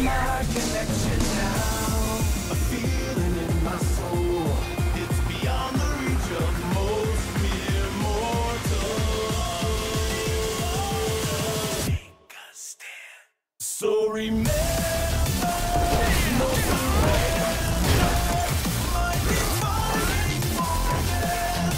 my connection now. A feeling in my soul. It's beyond the reach of most mere mortals. Take a stand. So remember, no surrender. Might be fighting for death.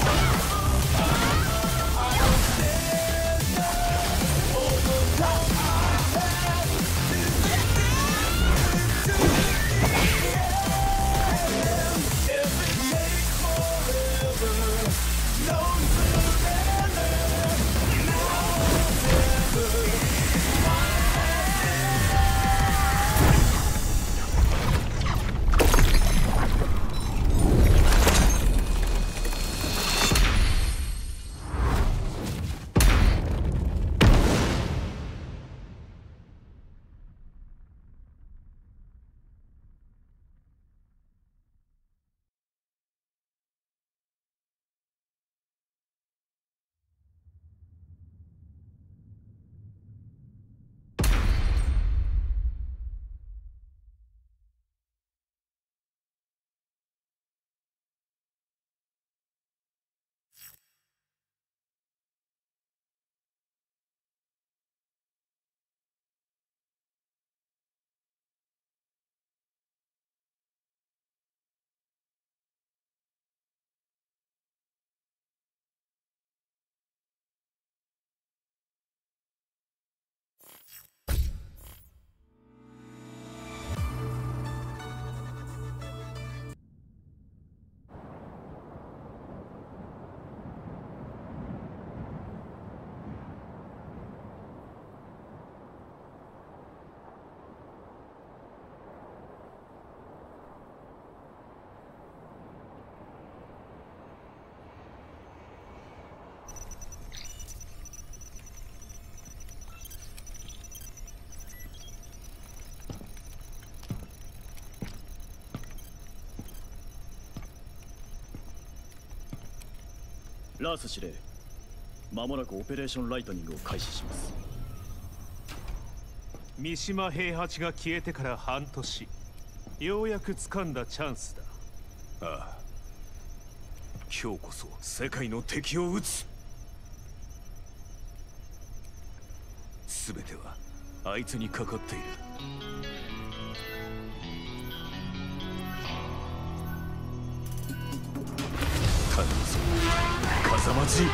I will stand up, overcome my past. This is the if it takes forever, no surrender, now or never. ラース司令、間もなくオペレーションライトニングを開始します。 三島平八が消えてから半年、ようやく掴んだチャンスだ。 ああ、今日こそ世界の敵を撃つ。全てはあいつにかかっている。頼むぞ、風間じい。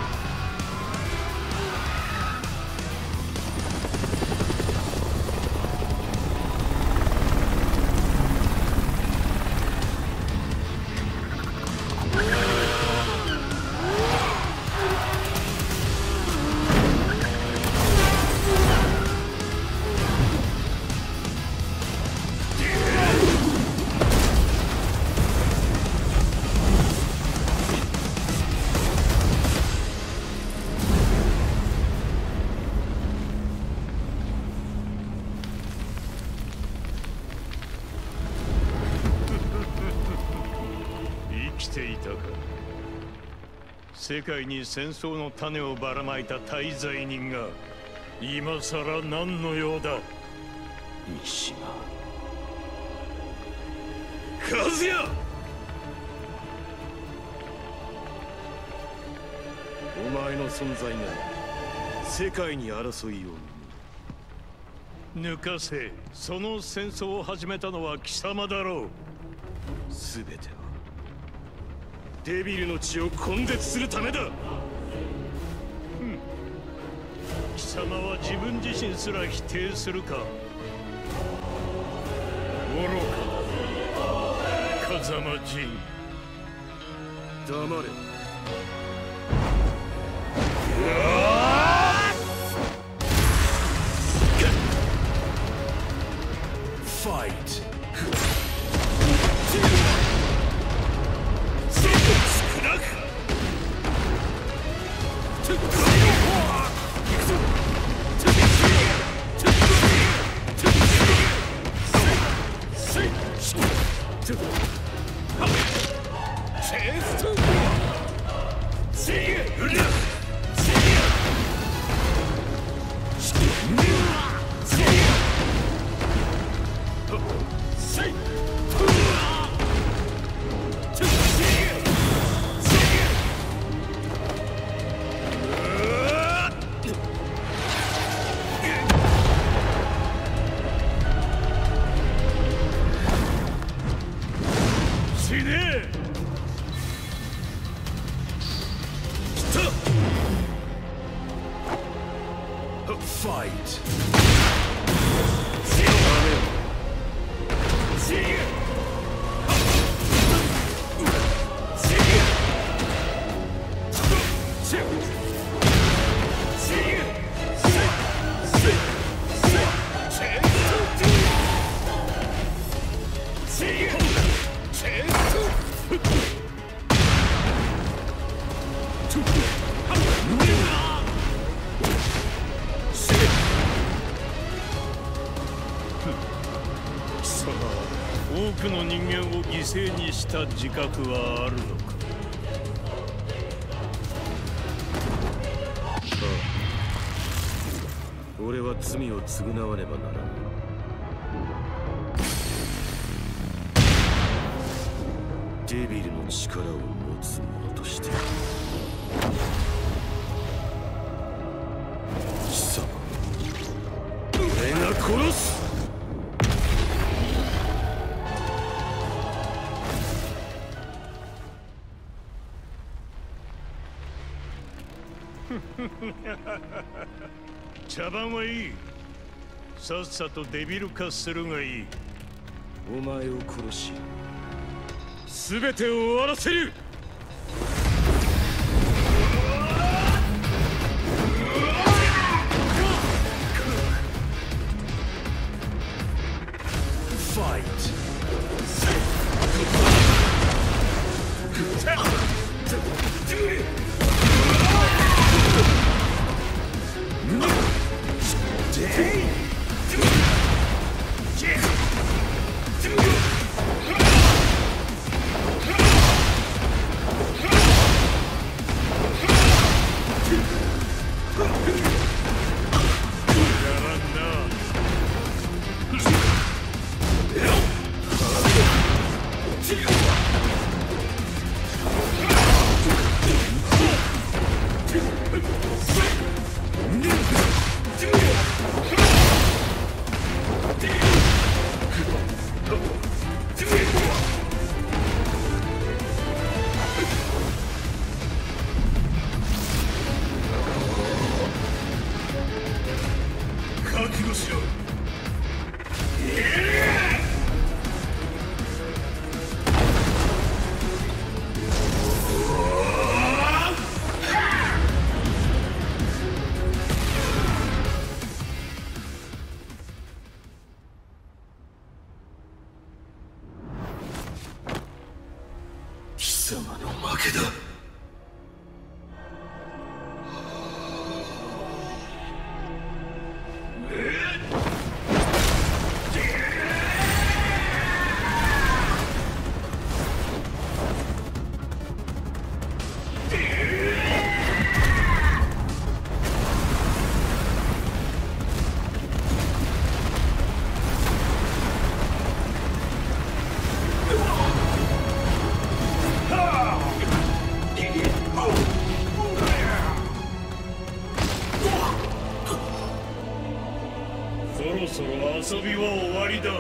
世界に戦争の種をばらまいた大罪人が今さら何の用だ。 三島和也、お前の存在が世界に争いを抜かせ。その戦争を始めたのは貴様だろう。全てはデビルの血を根絶するためだ。貴様は自分自身すら否定するか。愚かな風間陣、黙れ。 ファイト。 多くの人間を犠牲にした自覚はあるのか。 俺は罪を償わねばならぬ。デビルの力を持つ者として貴様、俺が殺す。 茶番はいい。さっさとデビル化するがいい。 お前を殺し全てを終わらせる。ファイト。貴様の負けだ。 そろそろ遊びは終わりだ。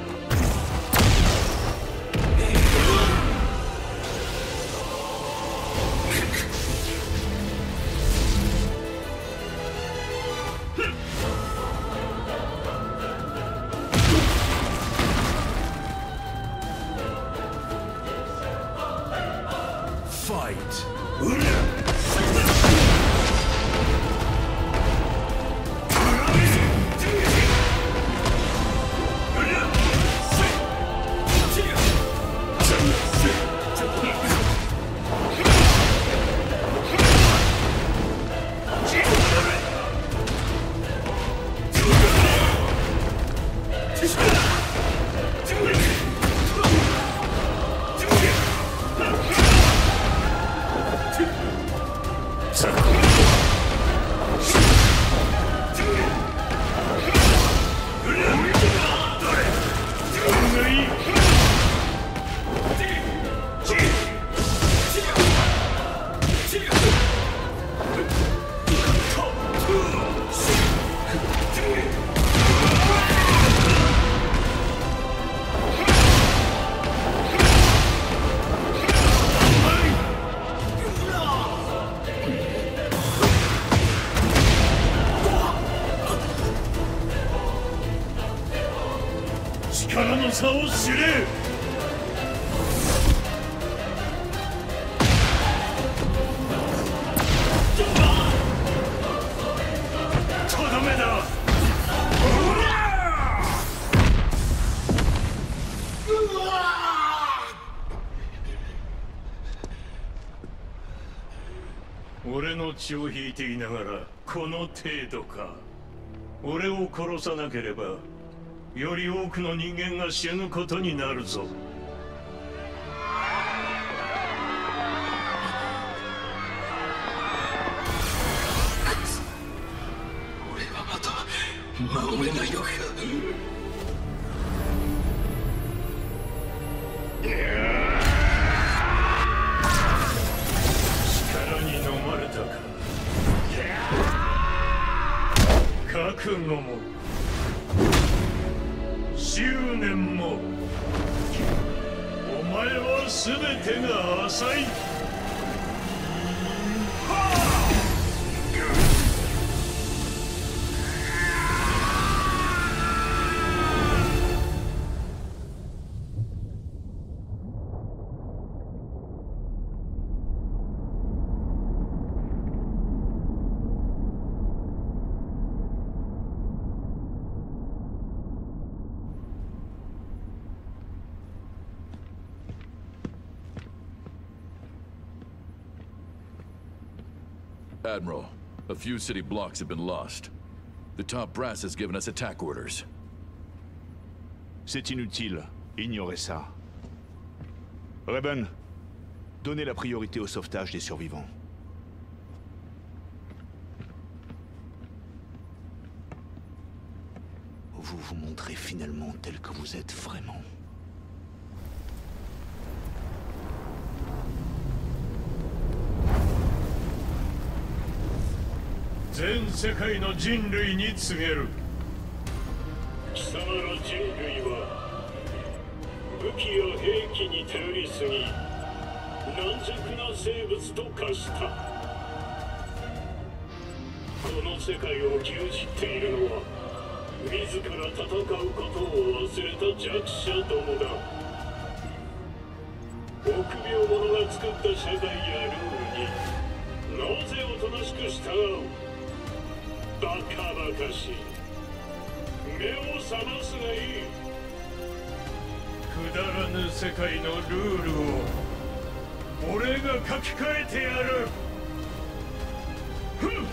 ファイト。 力の差を知れ。とどめだ。俺の血を引いていながらこの程度か。俺を殺さなければより多くの人間が死ぬことになるぞ。 俺はまた守れないのか。 力に飲まれたか。覚悟も執念もお前は全てが浅い。 Admiral, a few city blocks have been lost. The top brass has given us attack orders. C'est inutile. Ignorez ça. Raven, donnez la priorité au sauvetage des survivants. Vous vous montrez finalement tel que vous êtes vraiment. 全世界の人類に告げる。 貴様ら人類は武器や兵器に頼りすぎ軟弱な生物と化した。この世界を牛耳っているのは自ら戦うことを忘れた弱者どもだ。臆病者が作った社会やルールになぜおとなしく従う。バカバカしい。目を覚ますがいい。 くだらぬ世界のルールを俺が書き換えてやる。ふん。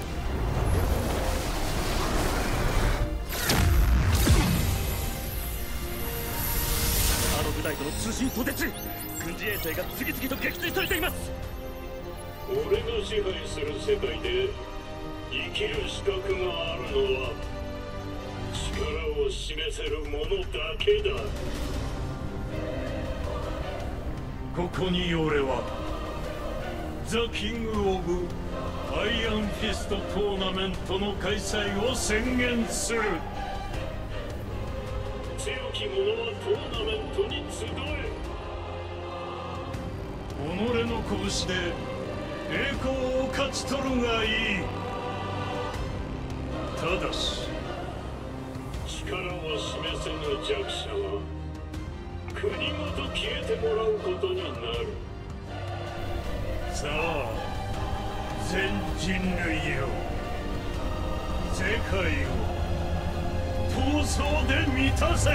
あの部隊との通信途絶。軍事衛星が次々と撃墜されています。 俺が支配する世界で生きる資格があるのは力を示せる者だけだ。 ここに俺はザ・キング・オブ・アイアンフィストトーナメントの開催を宣言する。 強き者はトーナメントに集え。 己の拳で栄光を勝ち取るがいい。ただし力を示せぬ弱者は国ごと消えてもらうことになる。 さあ全人類よ、世界を闘争で満たせ。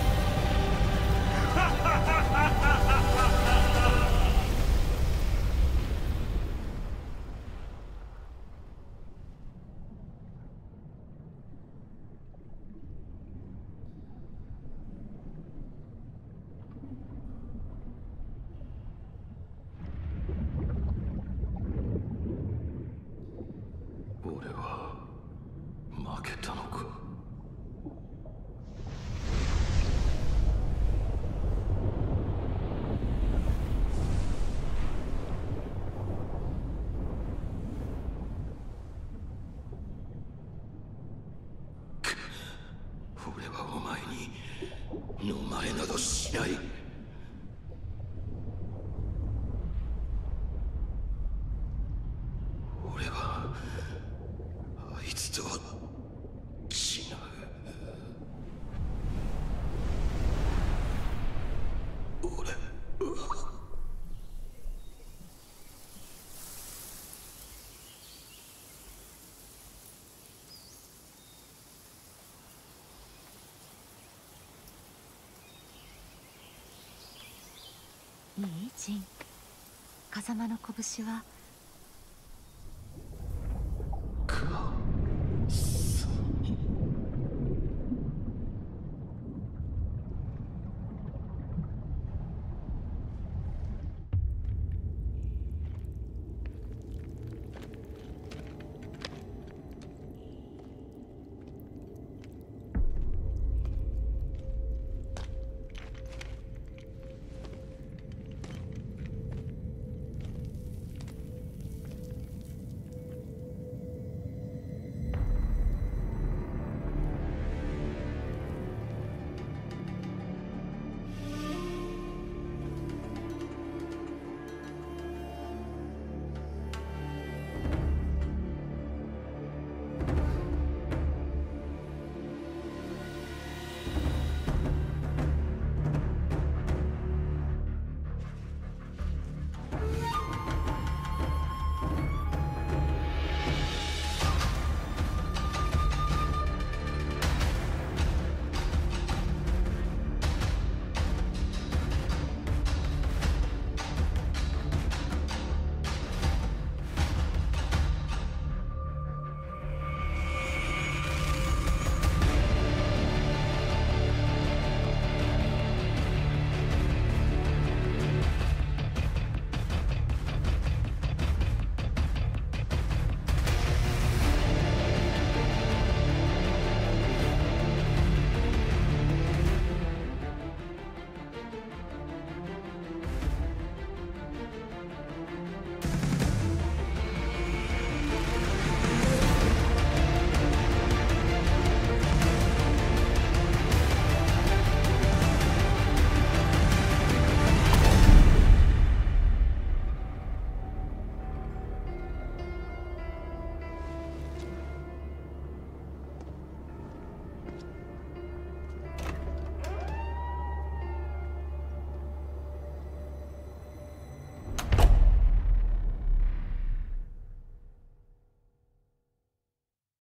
俺は負けたのか。俺はお前に飲まれなどしない。俺はあいつとは違う。 いいジン。風間の拳は